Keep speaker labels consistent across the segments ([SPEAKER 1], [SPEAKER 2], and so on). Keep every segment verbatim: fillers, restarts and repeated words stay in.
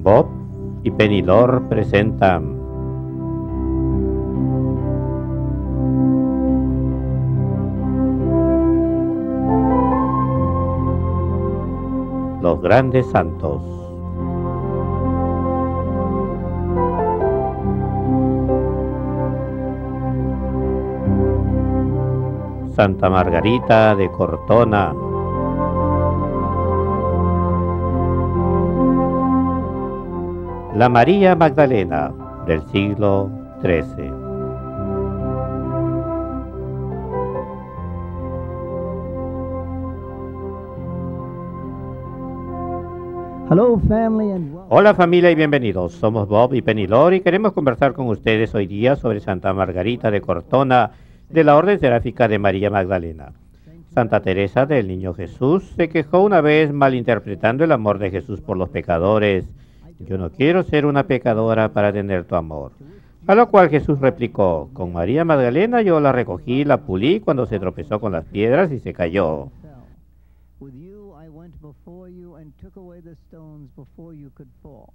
[SPEAKER 1] Bob y Penny Lord presentan Los Grandes Santos. Santa Margarita de Cortona. La María Magdalena del siglo trece.
[SPEAKER 2] Hello, family, and welcome.
[SPEAKER 1] Hola familia y bienvenidos. Somos Bob y Penny Lord y queremos conversar con ustedes hoy día sobre Santa Margarita de Cortona de la Orden Seráfica de María Magdalena. Santa Teresa del Niño Jesús se quejó una vez malinterpretando el amor de Jesús por los pecadores. Yo no quiero ser una pecadora para tener tu amor. A lo cual Jesús replicó, con María Magdalena yo la recogí, la pulí cuando se tropezó con las piedras y se cayó.
[SPEAKER 2] With you I went before you and took away the stones before you could fall.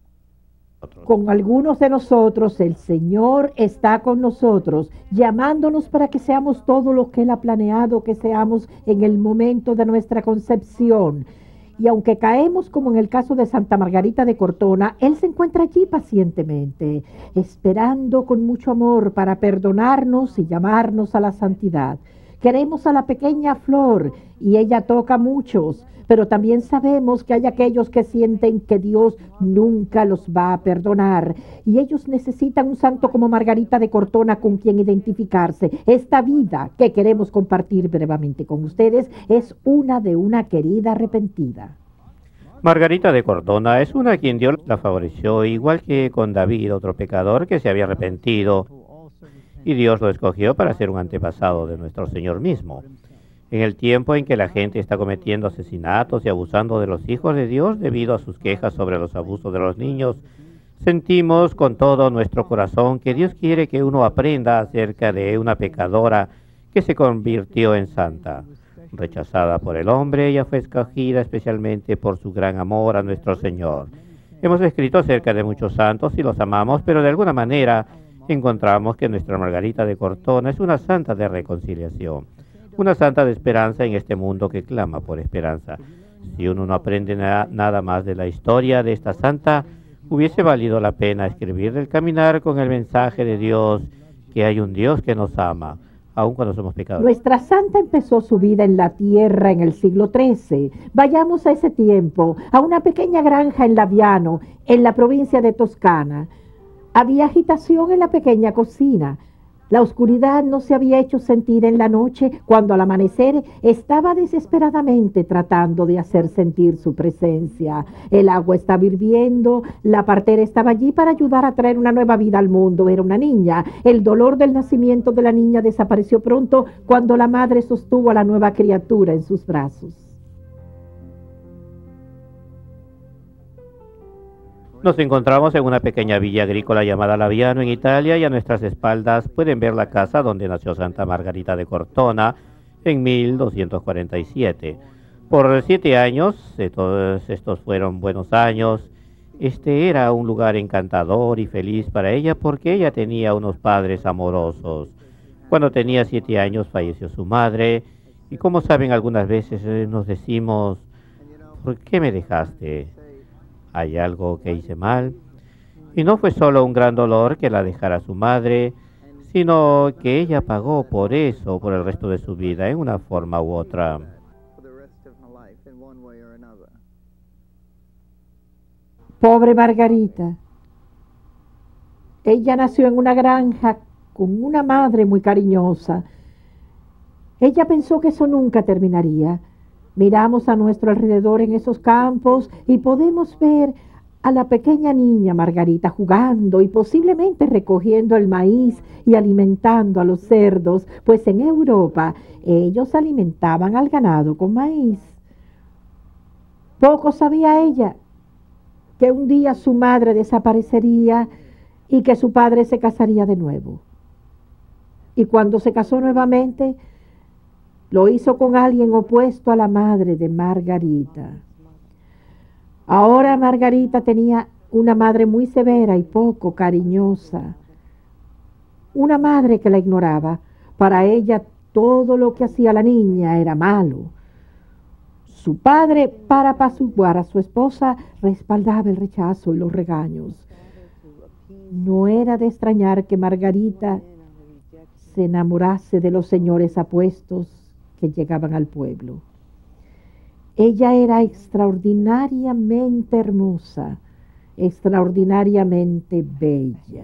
[SPEAKER 3] Con algunos de nosotros el Señor está con nosotros, llamándonos para que seamos todo lo que Él ha planeado que seamos en el momento de nuestra concepción. Y aunque caemos, como en el caso de Santa Margarita de Cortona, Él se encuentra allí pacientemente, esperando con mucho amor para perdonarnos y llamarnos a la santidad. Queremos a la pequeña flor y ella toca a muchos, pero también sabemos que hay aquellos que sienten que Dios nunca los va a perdonar y ellos necesitan un santo como Margarita de Cortona con quien identificarse. Esta vida que queremos compartir brevemente con ustedes es una de una querida arrepentida.
[SPEAKER 1] Margarita de Cortona es una a quien Dios la favoreció, igual que con David, otro pecador que se había arrepentido, y Dios lo escogió para ser un antepasado de nuestro Señor mismo. En el tiempo en que la gente está cometiendo asesinatos y abusando de los hijos de Dios debido a sus quejas sobre los abusos de los niños, sentimos con todo nuestro corazón que Dios quiere que uno aprenda acerca de una pecadora que se convirtió en santa. Rechazada por el hombre, ella fue escogida especialmente por su gran amor a nuestro Señor. Hemos escrito acerca de muchos santos y los amamos, pero de alguna manera encontramos que nuestra Margarita de Cortona es una santa de reconciliación. Una santa de esperanza en este mundo que clama por esperanza. Si uno no aprende na nada más de la historia de esta santa, hubiese valido la pena escribir del caminar con el mensaje de Dios, que hay un Dios que nos ama, aun cuando somos pecadores.
[SPEAKER 3] Nuestra santa empezó su vida en la tierra en el siglo trece. Vayamos a ese tiempo, a una pequeña granja en Laviano, en la provincia de Toscana. Había agitación en la pequeña cocina. La oscuridad no se había hecho sentir en la noche cuando al amanecer estaba desesperadamente tratando de hacer sentir su presencia. El agua estaba hirviendo, la partera estaba allí para ayudar a traer una nueva vida al mundo. Era una niña. El dolor del nacimiento de la niña desapareció pronto cuando la madre sostuvo a la nueva criatura en sus brazos.
[SPEAKER 1] Nos encontramos en una pequeña villa agrícola llamada Laviano en Italia y a nuestras espaldas pueden ver la casa donde nació Santa Margarita de Cortona en mil doscientos cuarenta y siete. Por siete años, eh, todos estos fueron buenos años. Este era un lugar encantador y feliz para ella porque ella tenía unos padres amorosos. Cuando tenía siete años falleció su madre y como saben algunas veces eh, nos decimos, ¿por qué me dejaste? ¿Hay algo que hice mal? Y no fue solo un gran dolor que la dejara su madre, sino que ella pagó por eso por el resto de su vida, en una forma u otra.
[SPEAKER 3] Pobre Margarita. Ella nació en una granja con una madre muy cariñosa. Ella pensó que eso nunca terminaría. Miramos a nuestro alrededor en esos campos y podemos ver a la pequeña niña Margarita jugando y posiblemente recogiendo el maíz y alimentando a los cerdos, pues en Europa ellos alimentaban al ganado con maíz. Poco sabía ella que un día su madre desaparecería y que su padre se casaría de nuevo. Y cuando se casó nuevamente, lo hizo con alguien opuesto a la madre de Margarita. Ahora Margarita tenía una madre muy severa y poco cariñosa, una madre que la ignoraba. Para ella todo lo que hacía la niña era malo. Su padre, para apaciguar a su esposa, respaldaba el rechazo y los regaños. No era de extrañar que Margarita se enamorase de los señores apuestos que llegaban al pueblo. Ella era extraordinariamente hermosa, extraordinariamente bella.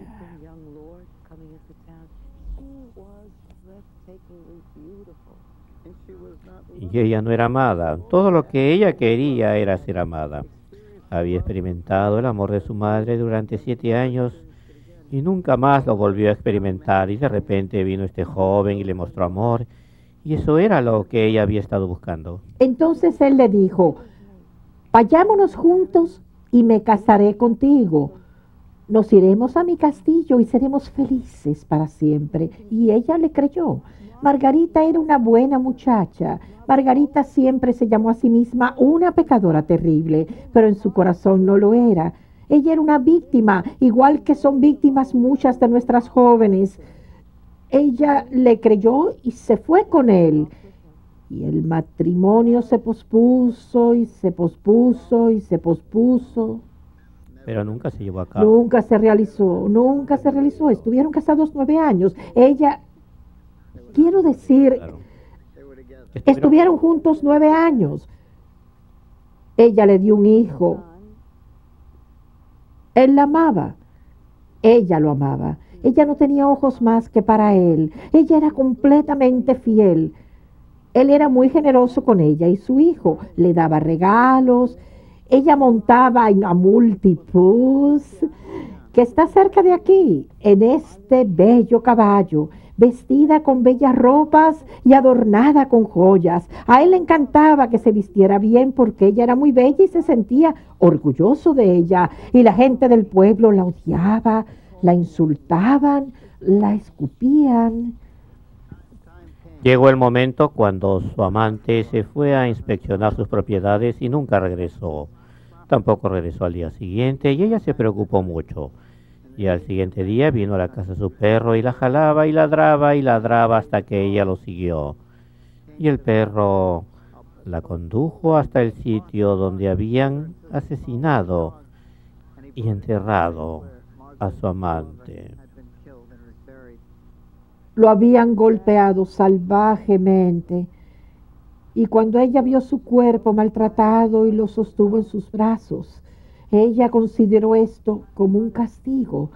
[SPEAKER 1] Y ella no era amada. Todo lo que ella quería era ser amada. Había experimentado el amor de su madre durante siete años y nunca más lo volvió a experimentar. Y de repente vino este joven y le mostró amor. Y eso era lo que ella había estado buscando.
[SPEAKER 3] Entonces él le dijo: vayámonos juntos y me casaré contigo. Nos iremos a mi castillo y seremos felices para siempre. Y ella le creyó. Margarita era una buena muchacha. Margarita siempre se llamó a sí misma una pecadora terrible, pero en su corazón no lo era. Ella era una víctima, igual que son víctimas muchas de nuestras jóvenes. Ella le creyó y se fue con él. Y el matrimonio se pospuso y se pospuso y se pospuso.
[SPEAKER 1] Pero nunca se llevó a cabo.
[SPEAKER 3] Nunca se realizó, nunca se realizó. Estuvieron casados nueve años. Ella, quiero decir,
[SPEAKER 1] Claro.
[SPEAKER 3] estuvieron juntos nueve años. Ella le dio un hijo. Él la amaba. Ella lo amaba. Ella no tenía ojos más que para él. Ella era completamente fiel. Él era muy generoso con ella y su hijo. Le daba regalos. Ella montaba en a Multipus, que está cerca de aquí, en este bello caballo, vestida con bellas ropas y adornada con joyas. A él le encantaba que se vistiera bien porque ella era muy bella y se sentía orgulloso de ella. Y la gente del pueblo la odiaba, la insultaban, la escupían.
[SPEAKER 1] Llegó el momento cuando su amante se fue a inspeccionar sus propiedades y nunca regresó. Tampoco regresó al día siguiente y ella se preocupó mucho. Y al siguiente día vino a la casa su perro y la jalaba y ladraba y ladraba hasta que ella lo siguió. Y el perro la condujo hasta el sitio donde habían asesinado y enterrado a su amante.
[SPEAKER 3] Lo habían golpeado salvajemente. Y cuando ella vio su cuerpo maltratado y lo sostuvo en sus brazos, ella consideró esto como un castigo.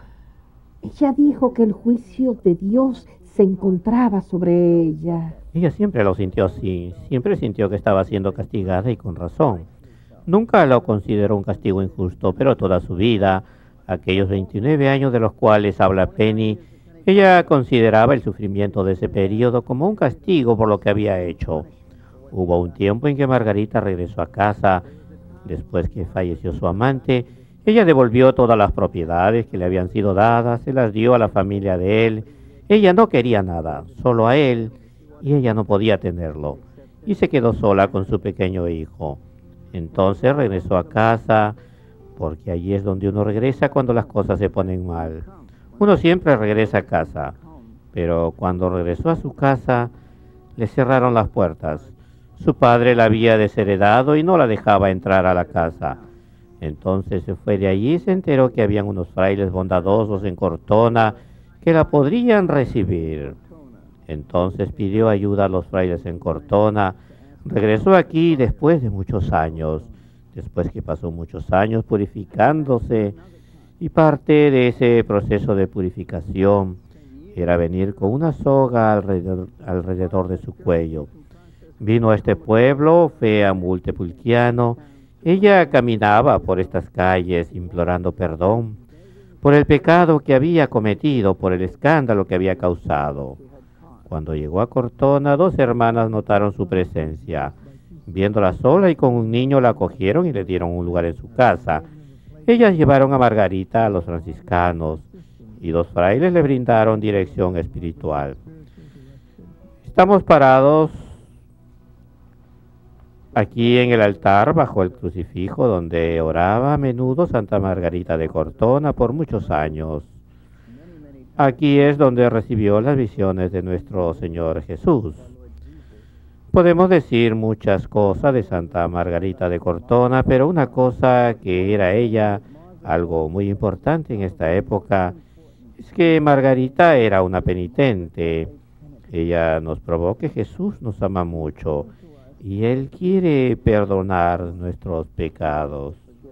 [SPEAKER 3] Ella dijo que el juicio de Dios se encontraba sobre ella.
[SPEAKER 1] Ella siempre lo sintió así, siempre sintió que estaba siendo castigada y con razón. Nunca lo consideró un castigo injusto, pero toda su vida, aquellos veintinueve años de los cuales habla Penny, ella consideraba el sufrimiento de ese periodo como un castigo por lo que había hecho. Hubo un tiempo en que Margarita regresó a casa. Después que falleció su amante, ella devolvió todas las propiedades que le habían sido dadas, se las dio a la familia de él. Ella no quería nada, solo a él, y ella no podía tenerlo. Y se quedó sola con su pequeño hijo. Entonces regresó a casa, porque allí es donde uno regresa cuando las cosas se ponen mal. Uno siempre regresa a casa, pero cuando regresó a su casa, le cerraron las puertas. Su padre la había desheredado y no la dejaba entrar a la casa. Entonces se fue de allí y se enteró que habían unos frailes bondadosos en Cortona que la podrían recibir. Entonces pidió ayuda a los frailes en Cortona. Regresó aquí después de muchos años, después que pasó muchos años purificándose, y parte de ese proceso de purificación era venir con una soga alrededor, alrededor de su cuello. Vino a este pueblo, fue a Multepulquiano. Ella caminaba por estas calles implorando perdón por el pecado que había cometido, por el escándalo que había causado. Cuando llegó a Cortona, dos hermanas notaron su presencia. Viéndola sola y con un niño, la acogieron y le dieron un lugar en su casa. Ellas llevaron a Margarita a los franciscanos y dos frailes le brindaron dirección espiritual. Estamos parados Aquí en el altar, bajo el crucifijo donde oraba a menudo Santa Margarita de Cortona por muchos años. Aquí es donde recibió las visiones de nuestro Señor Jesús. Podemos decir muchas cosas de Santa Margarita de Cortona, pero una cosa que era ella, algo muy importante en esta época, es que Margarita era una penitente. Ella nos probó que Jesús nos ama mucho y Él quiere perdonar nuestros pecados.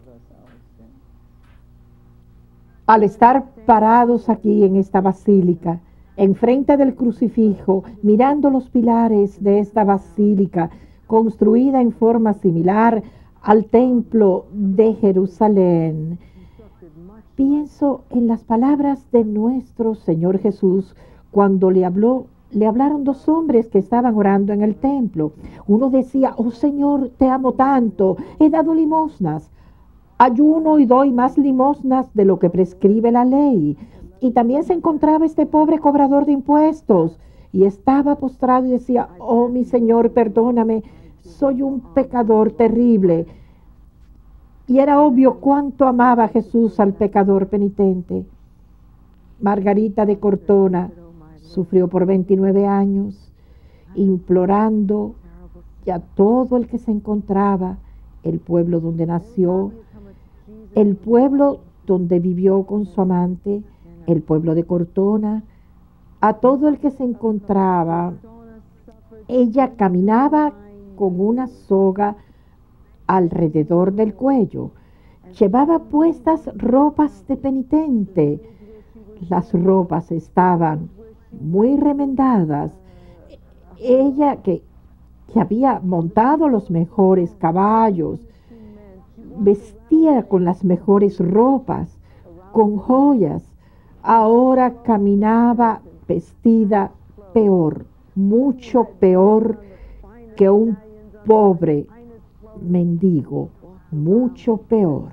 [SPEAKER 3] Al estar parados aquí en esta basílica, enfrente del crucifijo, mirando los pilares de esta basílica, construida en forma similar al templo de Jerusalén, pienso en las palabras de nuestro Señor Jesús cuando le habló, le hablaron dos hombres que estaban orando en el templo. Uno decía: oh Señor, te amo tanto, he dado limosnas, ayuno y doy más limosnas de lo que prescribe la ley. Y también se encontraba este pobre cobrador de impuestos y estaba postrado y decía: oh mi Señor, perdóname, soy un pecador terrible. Y era obvio cuánto amaba Jesús al pecador penitente. Margarita de Cortona sufrió por veintinueve años, implorando que a todo el que se encontraba, el pueblo donde nació, el pueblo donde vivió con su amante, el pueblo de Cortona, a todo el que se encontraba, ella caminaba con una soga alrededor del cuello. Llevaba puestas ropas de penitente. Las ropas estaban muy remendadas. Ella que, que había montado los mejores caballos, vestía con las mejores ropas, con joyas, ahora caminaba vestida peor, mucho peor que un pobre mendigo, mucho peor.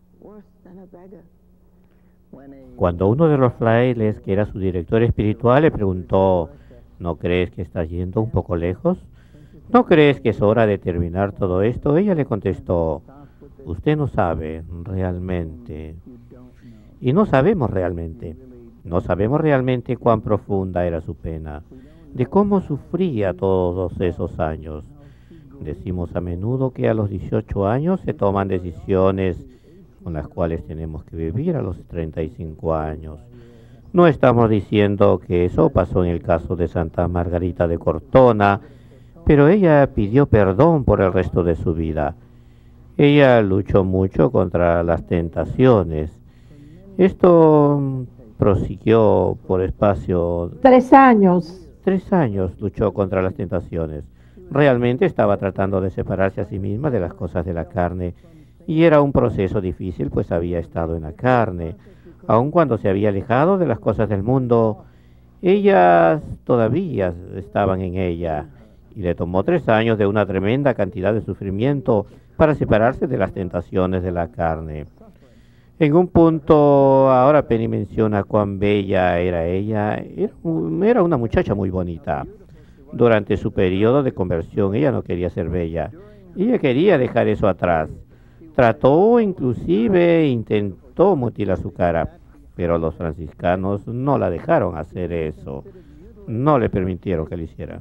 [SPEAKER 1] Cuando uno de los frailes, que era su director espiritual, le preguntó: ¿no crees que estás yendo un poco lejos? ¿No crees que es hora de terminar todo esto? Ella le contestó: usted no sabe realmente. Y no sabemos realmente. No sabemos realmente cuán profunda era su pena, de cómo sufría todos esos años. Decimos a menudo que a los dieciocho años se toman decisiones con las cuales tenemos que vivir a los treinta y cinco años. No estamos diciendo que eso pasó en el caso de Santa Margarita de Cortona, pero ella pidió perdón por el resto de su vida. Ella luchó mucho contra las tentaciones. Esto prosiguió por espacio...
[SPEAKER 3] Tres años.
[SPEAKER 1] Tres años luchó contra las tentaciones. Realmente estaba tratando de separarse a sí misma de las cosas de la carne, y era un proceso difícil, pues había estado en la carne. Aun cuando se había alejado de las cosas del mundo, ellas todavía estaban en ella, y le tomó tres años de una tremenda cantidad de sufrimiento para separarse de las tentaciones de la carne. En un punto, ahora Penny menciona cuán bella era ella. Era, era una muchacha muy bonita. Durante su periodo de conversión, ella no quería ser bella. Ella quería dejar eso atrás. Trató, inclusive, intentó mutilar su cara, pero los franciscanos no la dejaron hacer eso. No le permitieron que lo hiciera.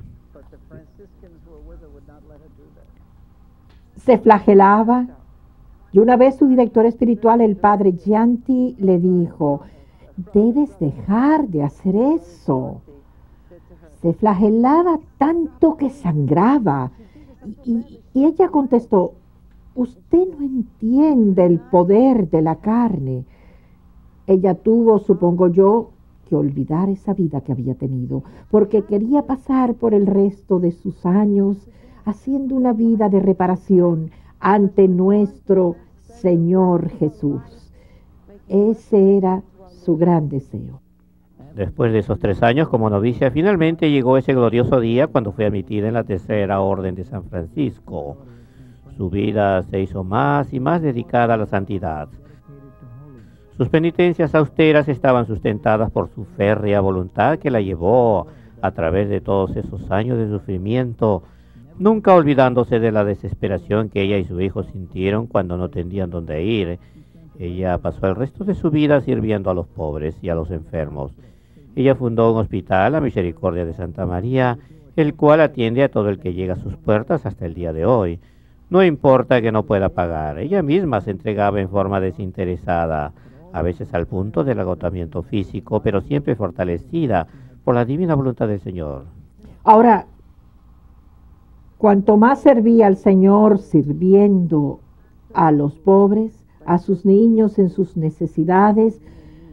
[SPEAKER 3] Se flagelaba, y una vez su director espiritual, el padre Gianti, le dijo: debes dejar de hacer eso. Se flagelaba tanto que sangraba, y, y, y ella contestó: usted no entiende el poder de la carne. Ella tuvo, supongo yo, que olvidar esa vida que había tenido, porque quería pasar por el resto de sus años haciendo una vida de reparación ante nuestro Señor Jesús. Ese era su gran deseo.
[SPEAKER 1] Después de esos tres años como novicia, finalmente llegó ese glorioso día cuando fue admitida en la tercera orden de San Francisco. Su vida se hizo más y más dedicada a la santidad. Sus penitencias austeras estaban sustentadas por su férrea voluntad que la llevó, a través de todos esos años de sufrimiento, nunca olvidándose de la desesperación que ella y su hijo sintieron cuando no tenían dónde ir. Ella pasó el resto de su vida sirviendo a los pobres y a los enfermos. Ella fundó un hospital, la Misericordia de Santa María, el cual atiende a todo el que llega a sus puertas hasta el día de hoy. No importa que no pueda pagar, ella misma se entregaba en forma desinteresada, a veces al punto del agotamiento físico, pero siempre fortalecida por la divina voluntad del Señor.
[SPEAKER 3] Ahora, cuanto más servía al Señor sirviendo a los pobres, a sus niños en sus necesidades,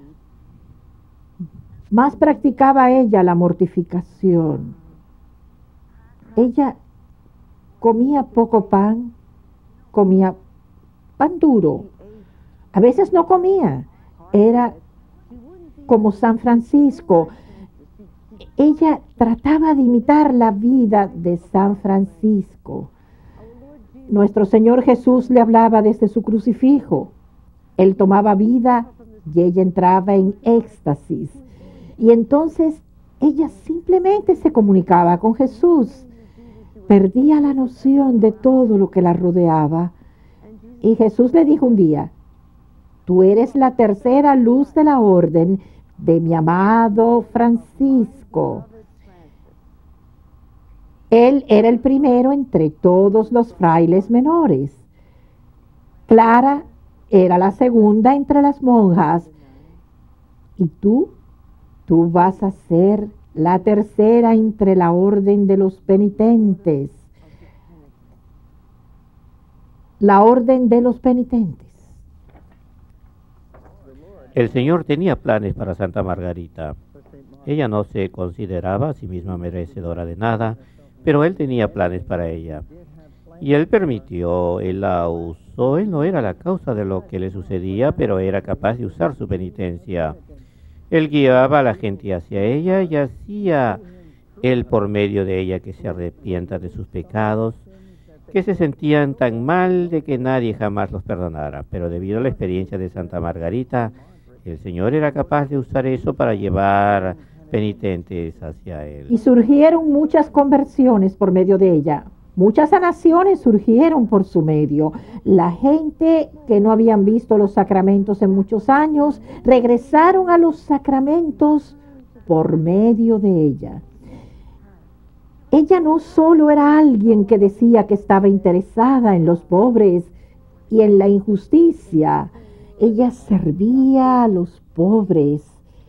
[SPEAKER 3] más practicaba ella la mortificación. Ella comía poco pan, comía pan duro. A veces no comía. Era como San Francisco. Ella trataba de imitar la vida de San Francisco. Nuestro Señor Jesús le hablaba desde su crucifijo. Él tomaba vida y ella entraba en éxtasis. Y entonces ella simplemente se comunicaba con Jesús. Perdía la noción de todo lo que la rodeaba. Y Jesús le dijo un día: tú eres la tercera luz de la orden de mi amado Francisco. Él era el primero entre todos los frailes menores. Clara era la segunda entre las monjas. Y tú, tú vas a ser la tercera entre la orden de los penitentes. La orden de los penitentes.
[SPEAKER 1] El Señor tenía planes para Santa Margarita. Ella no se consideraba a sí misma merecedora de nada, pero Él tenía planes para ella. Y Él permitió, Él la usó. Él no era la causa de lo que le sucedía, pero era capaz de usar su penitencia. Él guiaba a la gente hacia ella y hacía Él por medio de ella que se arrepienta de sus pecados, que se sentían tan mal de que nadie jamás los perdonara. Pero debido a la experiencia de Santa Margarita, el Señor era capaz de usar eso para llevar penitentes hacia Él.
[SPEAKER 3] Y surgieron muchas conversiones por medio de ella. Muchas sanaciones surgieron por su medio. La gente que no habían visto los sacramentos en muchos años, regresaron a los sacramentos por medio de ella. Ella no solo era alguien que decía que estaba interesada en los pobres y en la injusticia. Ella servía a los pobres,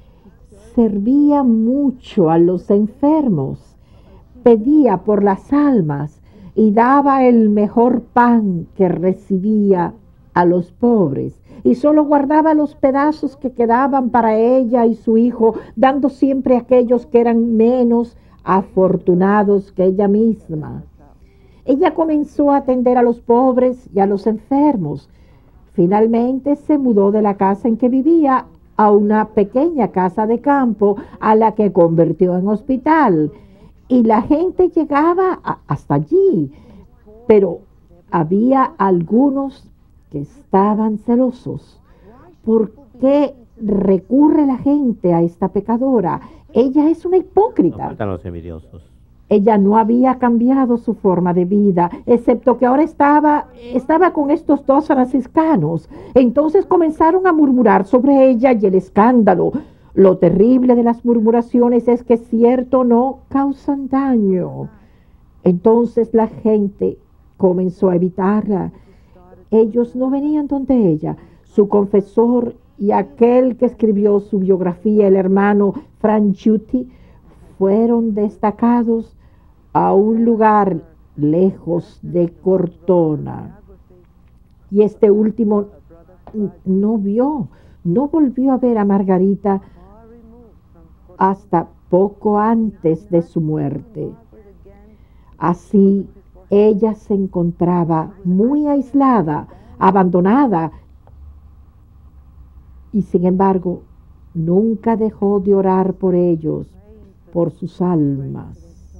[SPEAKER 3] servía mucho a los enfermos, pedía por las almas y daba el mejor pan que recibía a los pobres. Y solo guardaba los pedazos que quedaban para ella y su hijo, dando siempre a aquellos que eran menos afortunados que ella misma. Ella comenzó a atender a los pobres y a los enfermos. Finalmente se mudó de la casa en que vivía a una pequeña casa de campo, a la que convirtió en hospital. Y la gente llegaba a, hasta allí, pero había algunos que estaban celosos. ¿Por qué recurre la gente a esta pecadora? Ella es una hipócrita.
[SPEAKER 1] No faltan los envidiosos.
[SPEAKER 3] Ella no había cambiado su forma de vida, excepto que ahora estaba, estaba con estos dos franciscanos. Entonces comenzaron a murmurar sobre ella y el escándalo. Lo terrible de las murmuraciones es que cierto no causan daño. Entonces la gente comenzó a evitarla. Ellos no venían donde ella. Su confesor y aquel que escribió su biografía, el hermano Franchiuti, fueron destacados a un lugar lejos de Cortona. Y este último no vio, no volvió a ver a Margarita hasta poco antes de su muerte. Así, ella se encontraba muy aislada, abandonada, y sin embargo, nunca dejó de orar por ellos, por sus almas.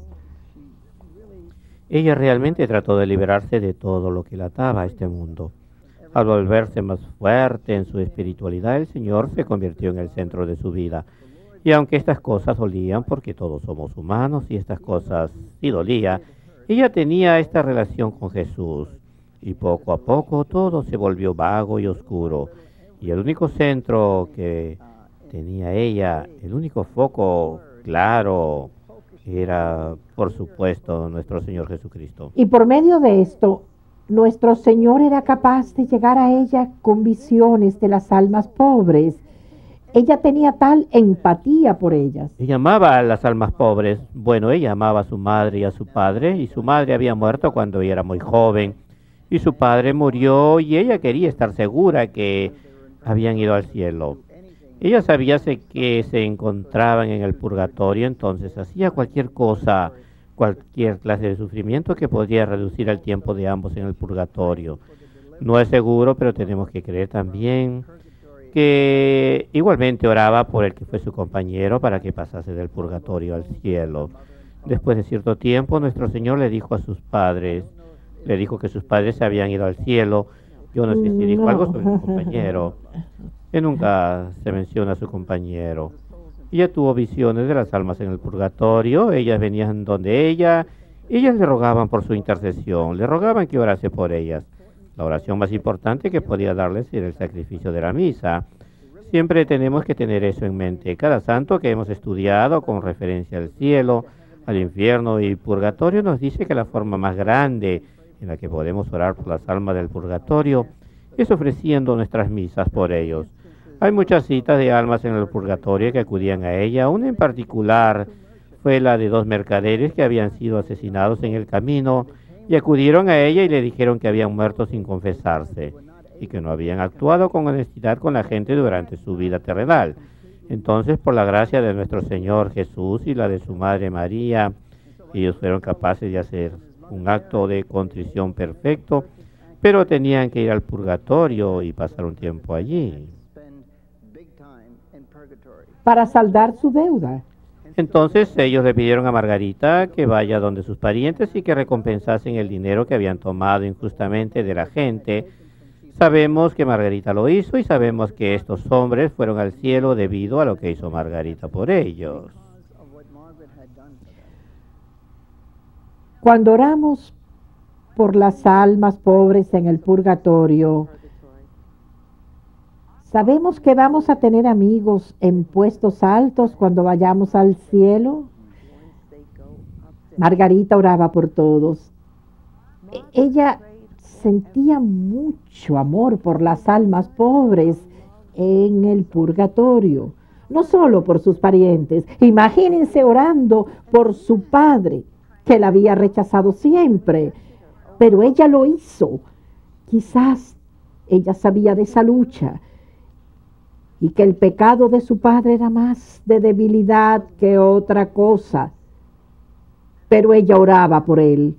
[SPEAKER 1] Ella realmente trató de liberarse de todo lo que la ataba a este mundo. Al volverse más fuerte en su espiritualidad, el Señor se convirtió en el centro de su vida. Y aunque estas cosas dolían, porque todos somos humanos y estas cosas sí dolía, Ella tenía esta relación con Jesús y poco a poco todo se volvió vago y oscuro. Y el único centro que tenía ella, el único foco claro, era, por supuesto, nuestro Señor Jesucristo.
[SPEAKER 3] Y por medio de esto, nuestro Señor era capaz de llegar a ella con visiones de las almas pobres. Ella tenía tal empatía por ellas.
[SPEAKER 1] Ella amaba a las almas pobres. Bueno, ella amaba a su madre y a su padre, y su madre había muerto cuando ella era muy joven, y su padre murió, y ella quería estar segura que habían ido al cielo. Ella sabía se- que se encontraban en el purgatorio, entonces hacía cualquier cosa, cualquier clase de sufrimiento que podría reducir el tiempo de ambos en el purgatorio. No es seguro, pero tenemos que creer también que igualmente oraba por el que fue su compañero para que pasase del purgatorio al cielo. Después de cierto tiempo, nuestro Señor le dijo a sus padres, le dijo que sus padres se habían ido al cielo. Yo no sé si dijo algo sobre su compañero. Que nunca se menciona a su compañero. Ella tuvo visiones de las almas en el purgatorio, ellas venían donde ella, ellas le rogaban por su intercesión, le rogaban que orase por ellas. La oración más importante que podía darles era el sacrificio de la misa. Siempre tenemos que tener eso en mente. Cada santo que hemos estudiado con referencia al cielo, al infierno y purgatorio nos dice que la forma más grande en la que podemos orar por las almas del purgatorio es ofreciendo nuestras misas por ellos. Hay muchas citas de almas en el purgatorio que acudían a ella. Una en particular fue la de dos mercaderes que habían sido asesinados en el camino y acudieron a ella y le dijeron que habían muerto sin confesarse y que no habían actuado con honestidad con la gente durante su vida terrenal. Entonces, por la gracia de nuestro Señor Jesús y la de su Madre María, ellos fueron capaces de hacer un acto de contrición perfecto, pero tenían que ir al purgatorio y pasar un tiempo allí.
[SPEAKER 3] Para saldar su deuda.
[SPEAKER 1] Entonces ellos le pidieron a Margarita que vaya donde sus parientes y que recompensasen el dinero que habían tomado injustamente de la gente. Sabemos que Margarita lo hizo y sabemos que estos hombres fueron al cielo debido a lo que hizo Margarita por ellos.
[SPEAKER 3] Cuando oramos por las almas pobres en el purgatorio, ¿sabemos que vamos a tener amigos en puestos altos cuando vayamos al cielo? Margarita oraba por todos. E- Ella sentía mucho amor por las almas pobres en el purgatorio, no solo por sus parientes. Imagínense orando por su padre, que la había rechazado siempre, pero ella lo hizo. Quizás ella sabía de esa lucha y que el pecado de su padre era más de debilidad que otra cosa, pero ella oraba por él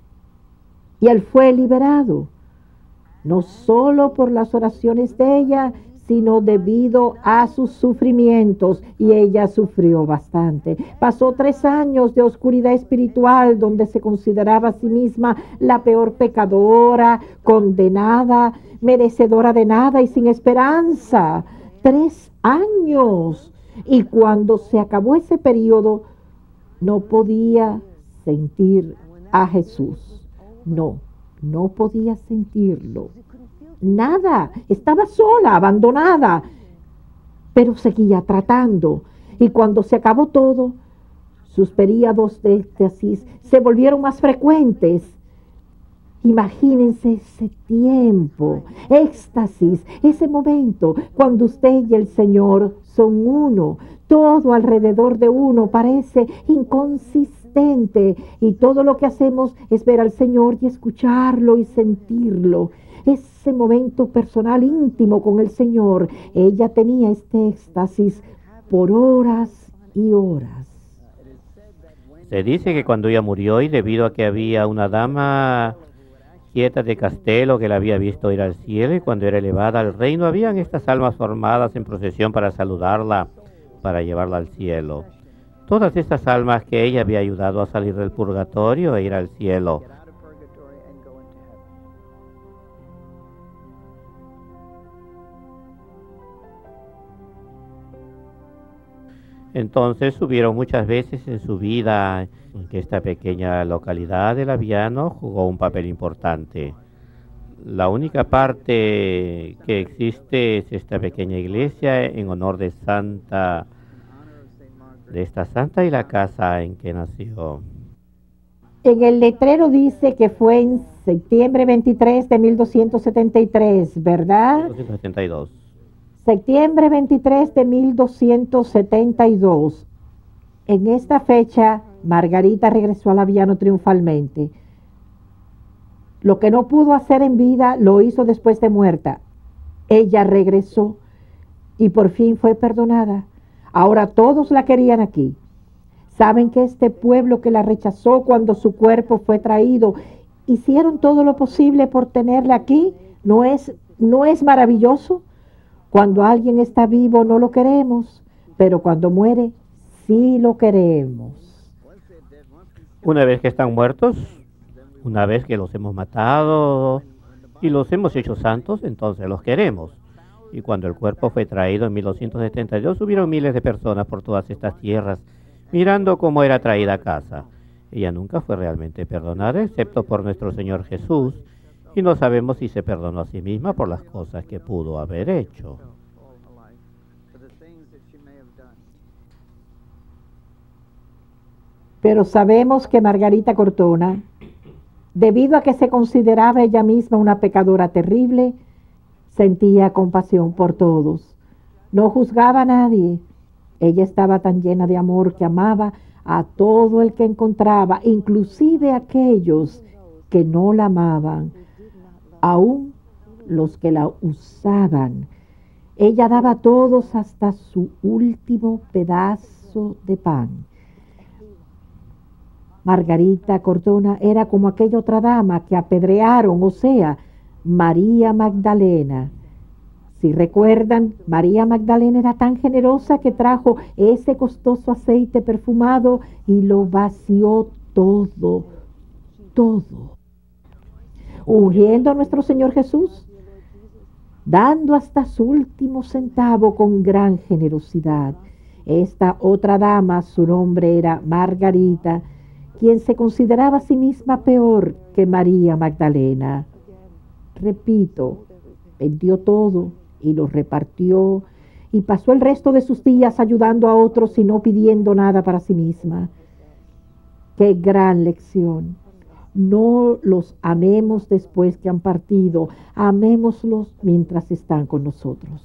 [SPEAKER 3] y él fue liberado, no solo por las oraciones de ella, sino debido a sus sufrimientos, y ella sufrió bastante. Pasó tres años de oscuridad espiritual donde se consideraba a sí misma la peor pecadora, condenada, merecedora de nada y sin esperanza. Tres años. Y cuando se acabó ese periodo, no podía sentir a Jesús. No, no podía sentirlo. Nada, estaba sola, abandonada, pero seguía tratando. Y cuando se acabó todo, sus periodos de éxtasis se volvieron más frecuentes. Imagínense ese tiempo, éxtasis, ese momento cuando usted y el Señor son uno. Todo alrededor de uno parece inconsistente y todo lo que hacemos es ver al Señor y escucharlo y sentirlo. Ese momento personal íntimo con el Señor, ella tenía este éxtasis por horas y horas.
[SPEAKER 1] Se dice que cuando ella murió y debido a que había una dama quieta de Castelo que la había visto ir al cielo y cuando era elevada al reino, habían estas almas formadas en procesión para saludarla, para llevarla al cielo. Todas estas almas que ella había ayudado a salir del purgatorio e ir al cielo. Entonces hubieron muchas veces en su vida en que esta pequeña localidad de Laviano jugó un papel importante. La única parte que existe es esta pequeña iglesia en honor de Santa, de esta santa y la casa en que nació.
[SPEAKER 3] En el letrero dice que fue en septiembre veintitrés de mil doscientos setenta y tres, ¿verdad?
[SPEAKER 1] mil doscientos setenta y dos.
[SPEAKER 3] Septiembre veintitrés de mil doscientos setenta y dos. En esta fecha, Margarita regresó a Laviano triunfalmente. Lo que no pudo hacer en vida, lo hizo después de muerta. Ella regresó y por fin fue perdonada. Ahora todos la querían aquí. Saben que este pueblo que la rechazó cuando su cuerpo fue traído, hicieron todo lo posible por tenerla aquí. ¿No es, no es maravilloso? Cuando alguien está vivo no lo queremos, pero cuando muere sí lo queremos.
[SPEAKER 1] Una vez que están muertos, una vez que los hemos matado y los hemos hecho santos, entonces los queremos. Y cuando el cuerpo fue traído en mil doscientos setenta y dos, hubieron miles de personas por todas estas tierras, mirando cómo era traída a casa. Ella nunca fue realmente perdonada, excepto por nuestro Señor Jesús, y no sabemos si se perdonó a sí misma por las cosas que pudo haber hecho.
[SPEAKER 3] Pero sabemos que Margarita Cortona, debido a que se consideraba ella misma una pecadora terrible, sentía compasión por todos. No juzgaba a nadie. Ella estaba tan llena de amor que amaba a todo el que encontraba, inclusive a aquellos que no la amaban, aún los que la usaban. Ella daba a todos hasta su último pedazo de pan. Margarita Cortona era como aquella otra dama que apedrearon, o sea, María Magdalena. Si recuerdan, María Magdalena era tan generosa que trajo ese costoso aceite perfumado y lo vació todo, todo. Ungiendo a nuestro Señor Jesús, dando hasta su último centavo con gran generosidad. Esta otra dama, su nombre era Margarita, quien se consideraba a sí misma peor que María Magdalena. Repito, vendió todo y lo repartió y pasó el resto de sus días ayudando a otros y no pidiendo nada para sí misma. ¡Qué gran lección! No los amemos después que han partido, amémoslos mientras están con nosotros.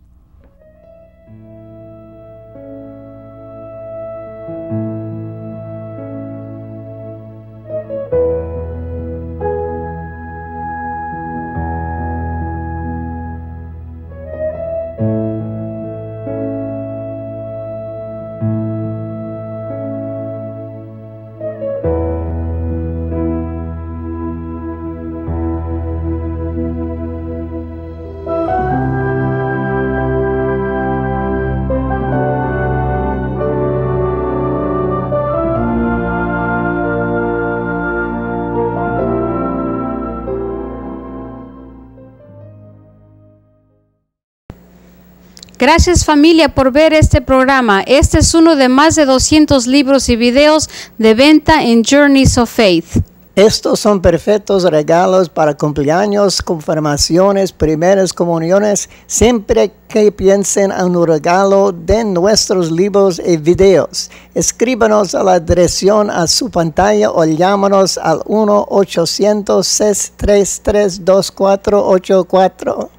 [SPEAKER 4] Gracias familia por ver este programa. Este es uno de más de doscientos libros y videos de venta en Journeys of Faith.
[SPEAKER 5] Estos son perfectos regalos para cumpleaños, confirmaciones, primeras comuniones. Siempre que piensen en un regalo, den nuestros libros y videos. Escríbanos a la dirección a su pantalla o llámanos al uno ochocientos, seis tres tres, dos cuatro ocho cuatro.